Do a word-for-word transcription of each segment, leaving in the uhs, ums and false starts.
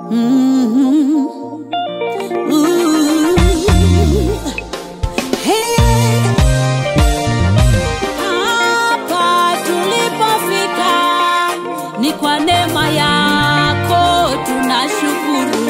Mm-hmm. Ooh. Hey. Hapa tulipofika ni kwa neema yako, tunashukuru.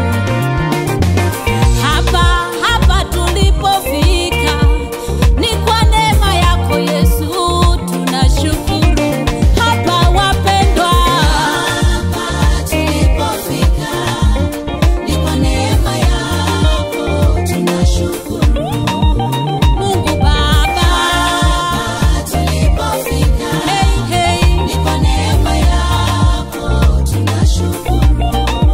Hapa hapa tulipofika ni kwa neema yako Yesu, tunashukuru. Hapa wapendwa, hapa tulipofika ni kwa neema yako, tunashukuru. Mungu Baba, hapa tulipofika, hey, hey, ni kwa neema yako, tunashukuru.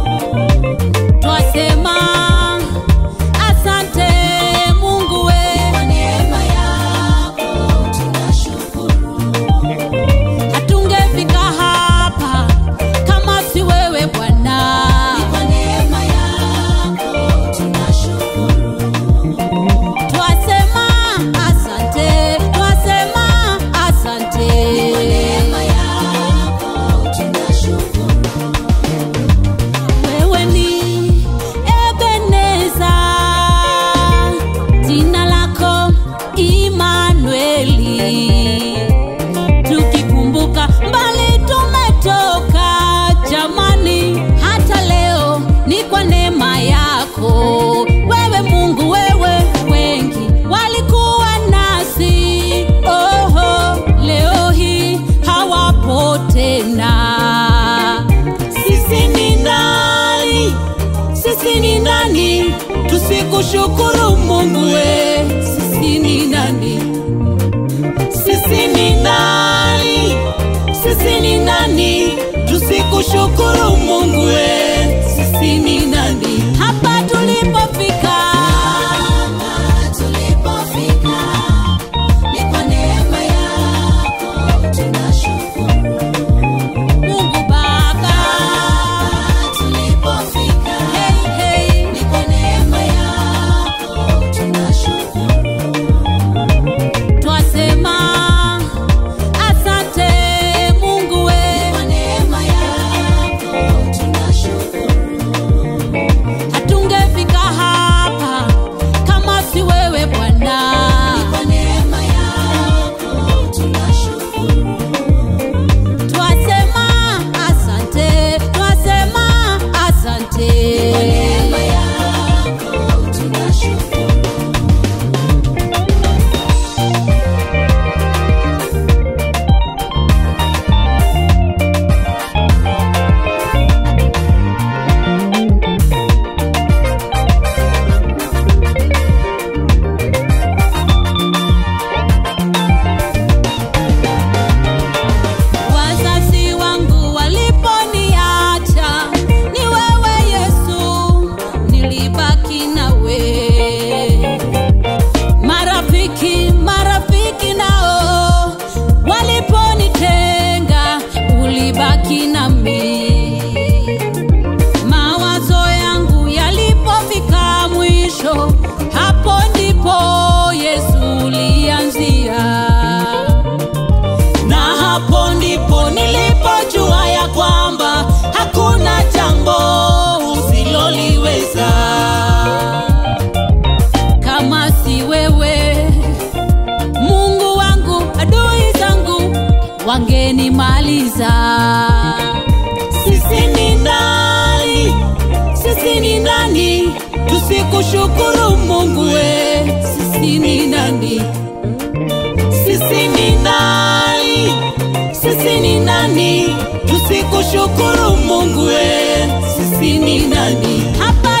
Twasema asante Mungu we, kwa neema yako tunashukuru. Hatungefika hapa kama si wewe Bwana, kwa neema yako tunashukuru. Twasema asante, twasema asante, kwa neema yako tunashukuru. Wewe ni Ebeneza, jina lako Immanueli. Tukikumbuka mbali tumetoka jamani, hata leo ni kwa neema yako. Wewe Mungu, wewe, wengi walikuwa nasi, oho, leo hii hawapo tena. Sisi ni nani? Sisi ni nani tusikushukuru Mungu we? Sisi ni nani? Sisi ni nani? Sisi ni nani tusikushukuru Mungu we? Sisi ni nani? Hapa tulipofika, hapa tulipofika ni kwa neema yako, tunashukuru. Mungu Baba, hapa tulipofika, hey, hey, ni kwa neema yako, tunashukuru. Twasema asante Mungu we, kwa neema yako, tunashukuru. Hatungefika hapa kama si wewe Bwana, kwa neema yako, tunashukuru. Twasema asante, twasema asante, kwa neema yako, tunashukuru. Wazazi wangu waliponiacha, ni wewe Yesu nilibaki nawe. Marafiki, marafiki nao waliponitenga, ulibaki nami. Mawazo yangu yalipofika mwisho, hapo ndipo Yesu ulianzia. Na hapo ndipo nilipojua ya kwamba hakuna jambo usiloliweza. Kama si wewe Mungu wangu, adui zangu wangenimaliza. Sisi ni nani? Sisi ni nani tusikushukuru Mungu we? Sisi ni nani? Sisi ni nani? Sisi ni nani tusikushukuru Mungu we? Sisi ni nani? Hapa